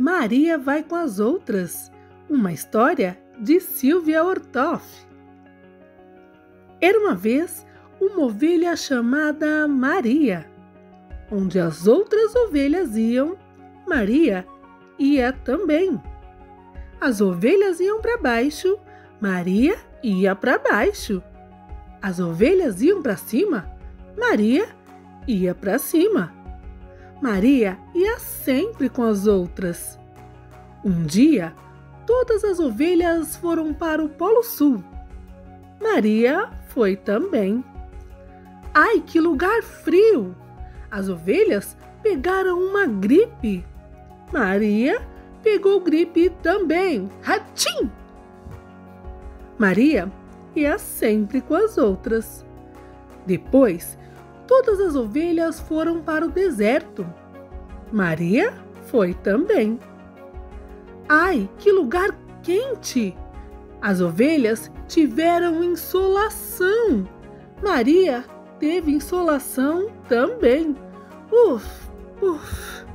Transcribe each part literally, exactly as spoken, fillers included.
Maria vai com as outras. Uma história de Silvia Ortoff. Era uma vez uma ovelha chamada Maria. Onde as outras ovelhas iam, Maria ia também. As ovelhas iam para baixo, Maria ia para baixo. As ovelhas iam para cima, Maria ia para cima. Maria ia sempre com as outras. Um dia, todas as ovelhas foram para o Polo Sul. Maria foi também. Ai, que lugar frio! As ovelhas pegaram uma gripe. Maria pegou gripe também. Hatchim! Maria ia sempre com as outras. Depois, todas as ovelhas foram para o deserto. Maria foi também. Ai, que lugar quente! As ovelhas tiveram insolação. Maria teve insolação também. Uf, uf.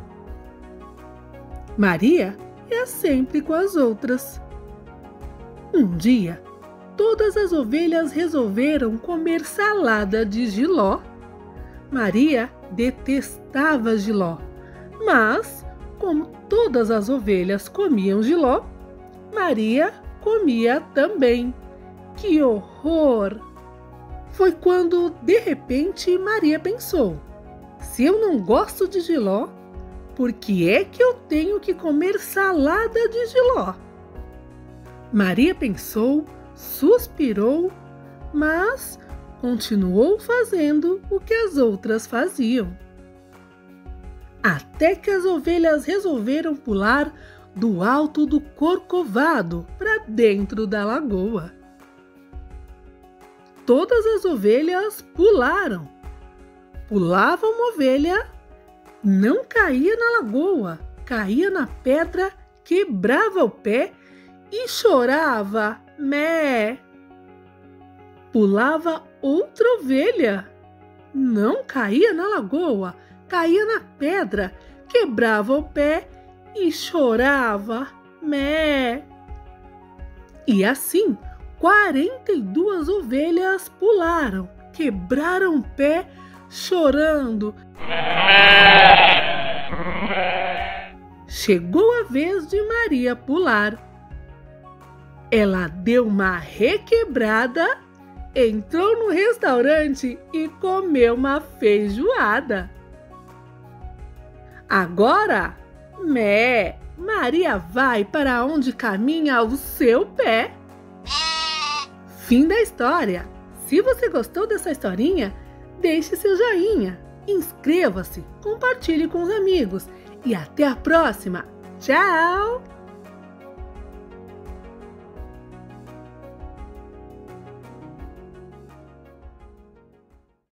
Maria ia sempre com as outras. Um dia, todas as ovelhas resolveram comer salada de jiló. Maria detestava jiló, mas, como todas as ovelhas comiam jiló, Maria comia também. Que horror! Foi quando, de repente, Maria pensou: se eu não gosto de jiló, por que é que eu tenho que comer salada de jiló? Maria pensou, suspirou, mas continuou fazendo o que as outras faziam. Até que as ovelhas resolveram pular do alto do Corcovado para dentro da lagoa. Todas as ovelhas pularam. Pulava uma ovelha, não caía na lagoa, caía na pedra, quebrava o pé e chorava, mé. Pulava outra ovelha, não caía na lagoa, caía na pedra, quebrava o pé e chorava, mé. E assim, quarenta e duas ovelhas pularam, quebraram o pé, chorando. Chegou a vez de Maria pular. Ela deu uma requebrada, entrou no restaurante e comeu uma feijoada. Agora, mé, Maria vai para onde caminha o seu pé. Fim da história. Se você gostou dessa historinha, deixe seu joinha, inscreva-se, compartilhe com os amigos e até a próxima. Tchau!